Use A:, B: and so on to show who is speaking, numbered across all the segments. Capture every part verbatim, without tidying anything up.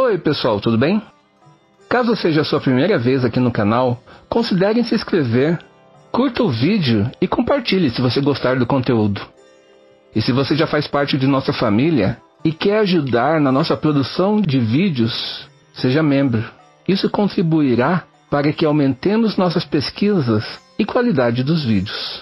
A: Oi pessoal, tudo bem? Caso seja a sua primeira vez aqui no canal, considere se inscrever, curta o vídeo e compartilhe se você gostar do conteúdo. E se você já faz parte de nossa família e quer ajudar na nossa produção de vídeos, seja membro. Isso contribuirá para que aumentemos nossas pesquisas e qualidade dos vídeos.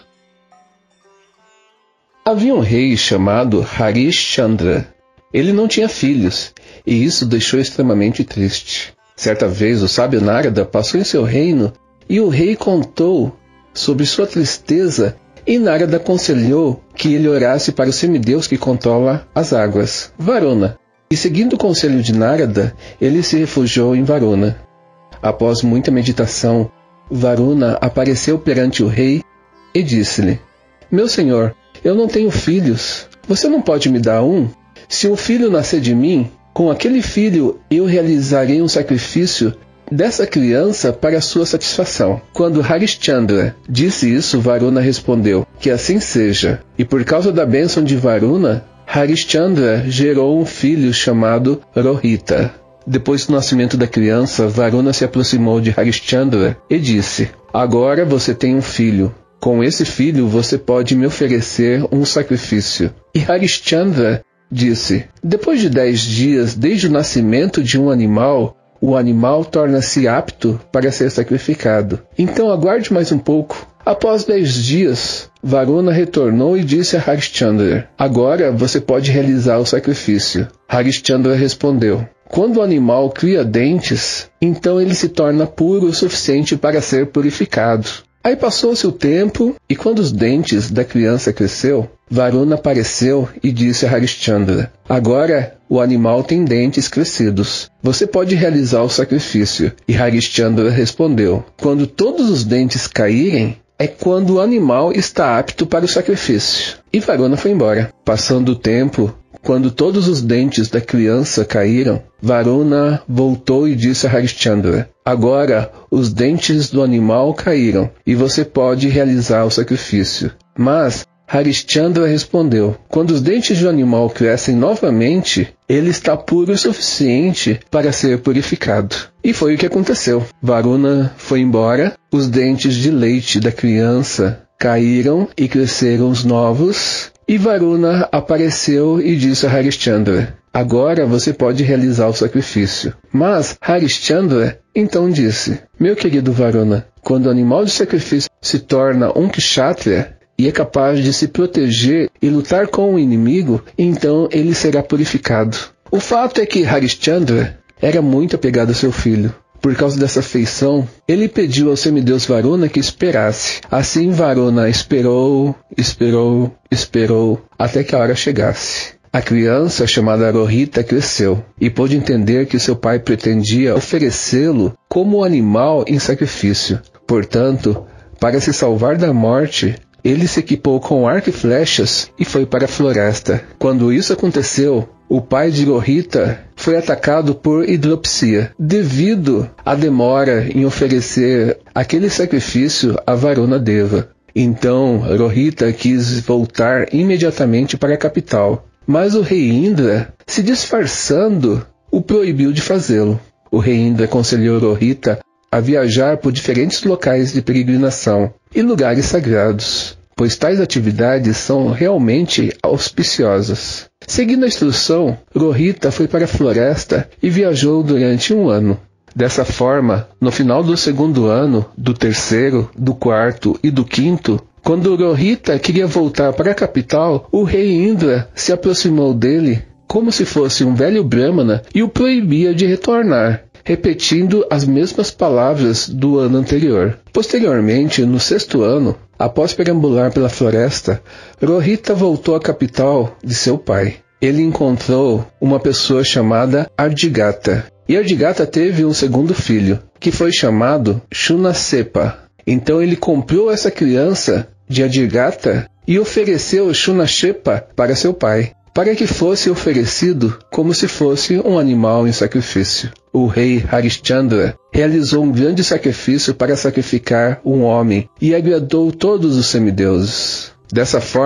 B: Havia um rei chamado Harishchandra. Ele não tinha filhos, e isso o deixou extremamente triste. Certa vez o sábio Narada passou em seu reino, e o rei contou sobre sua tristeza, e Narada aconselhou que ele orasse para o semideus que controla as águas, Varuna. E seguindo o conselho de Narada, ele se refugiou em Varuna. Após muita meditação, Varuna apareceu perante o rei e disse-lhe: Meu senhor, eu não tenho filhos. Você não pode me dar um? Se um filho nascer de mim, com aquele filho eu realizarei um sacrifício dessa criança para sua satisfação. Quando Harishchandra disse isso, Varuna respondeu: Que assim seja. E por causa da bênção de Varuna, Harishchandra gerou um filho chamado Rohita. Depois do nascimento da criança, Varuna se aproximou de Harishchandra e disse: Agora você tem um filho. Com esse filho você pode me oferecer um sacrifício. E Harishchandra disse: Depois de dez dias desde o nascimento de um animal, o animal torna-se apto para ser sacrificado. Então aguarde mais um pouco. Após dez dias, Varuna retornou e disse a Harishchandra: Agora você pode realizar o sacrifício. Harishchandra respondeu: Quando o animal cria dentes, então ele se torna puro o suficiente para ser purificado. Aí passou-se o tempo, e quando os dentes da criança cresceu, Varuna apareceu e disse a Harishchandra: Agora o animal tem dentes crescidos. Você pode realizar o sacrifício. E Harishchandra respondeu: Quando todos os dentes caírem, é quando o animal está apto para o sacrifício. E Varuna foi embora. Passando o tempo, quando todos os dentes da criança caíram, Varuna voltou e disse a Harishchandra: Agora os dentes do animal caíram, e você pode realizar o sacrifício. Mas Harishchandra respondeu: Quando os dentes do animal crescem novamente, ele está puro o suficiente para ser purificado. E foi o que aconteceu. Varuna foi embora, os dentes de leite da criança caíram e cresceram os novos, e Varuna apareceu e disse a Harishchandra: Agora você pode realizar o sacrifício. Mas Harishchandra então disse: Meu querido Varuna, quando o animal de sacrifício se torna um kshatriya e é capaz de se proteger e lutar com o inimigo, então ele será purificado. O fato é que Harishchandra era muito apegado ao seu filho. Por causa dessa afeição, ele pediu ao semideus Varuna que esperasse. Assim Varuna esperou, esperou, esperou, até que a hora chegasse. A criança, chamada Rohita, cresceu e pôde entender que seu pai pretendia oferecê-lo como animal em sacrifício. Portanto, para se salvar da morte, ele se equipou com arco e flechas e foi para a floresta. Quando isso aconteceu, o pai de Rohita foi atacado por hidropsia, devido à demora em oferecer aquele sacrifício a Varuna Deva. Então, Rohita quis voltar imediatamente para a capital, mas o rei Indra, se disfarçando, o proibiu de fazê-lo. O rei Indra aconselhou Rohita a viajar por diferentes locais de peregrinação e lugares sagrados, pois tais atividades são realmente auspiciosas. Seguindo a instrução, Rohita foi para a floresta e viajou durante um ano. Dessa forma, no final do segundo ano, do terceiro, do quarto e do quinto, quando Rohita queria voltar para a capital, o rei Indra se aproximou dele como se fosse um velho brahmana e o proibia de retornar, repetindo as mesmas palavras do ano anterior. Posteriormente, no sexto ano, após perambular pela floresta, Rohita voltou à capital de seu pai. Ele encontrou uma pessoa chamada Ardigata. E Ardigata teve um segundo filho, que foi chamado Shunasepa. Então ele comprou essa criança de Ardigata e ofereceu Shunasepa para seu pai, para que fosse oferecido como se fosse um animal em sacrifício. O rei Harishchandra realizou um grande sacrifício para sacrificar um homem e agradou todos os semideuses. Dessa forma,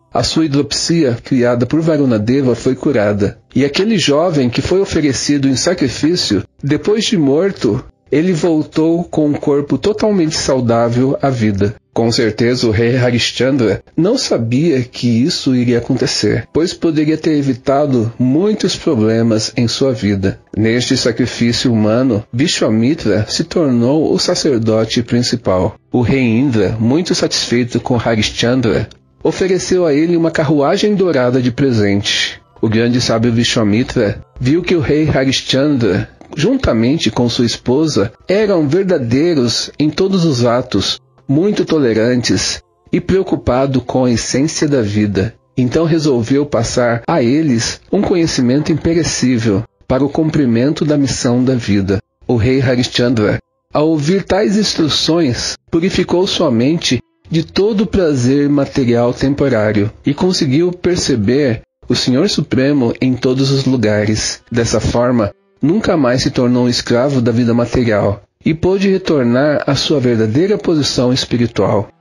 B: a sua hidropsia, criada por Varunadeva, foi curada. E aquele jovem que foi oferecido em sacrifício, depois de morto, ele voltou com um corpo totalmente saudável à vida. Com certeza o rei Harishchandra não sabia que isso iria acontecer, pois poderia ter evitado muitos problemas em sua vida. Neste sacrifício humano, Vishwamitra se tornou o sacerdote principal. O rei Indra, muito satisfeito com Harishchandra, ofereceu a ele uma carruagem dourada de presente. O grande sábio Vishwamitra viu que o rei Harishchandra, juntamente com sua esposa, eram verdadeiros em todos os atos, muito tolerantes e preocupado com a essência da vida. Então resolveu passar a eles um conhecimento imperecível para o cumprimento da missão da vida. O rei Harishchandra, ao ouvir tais instruções, purificou sua mente de todo o prazer material temporário e conseguiu perceber o Senhor Supremo em todos os lugares. Dessa forma, nunca mais se tornou um escravo da vida material e pôde retornar à sua verdadeira posição espiritual.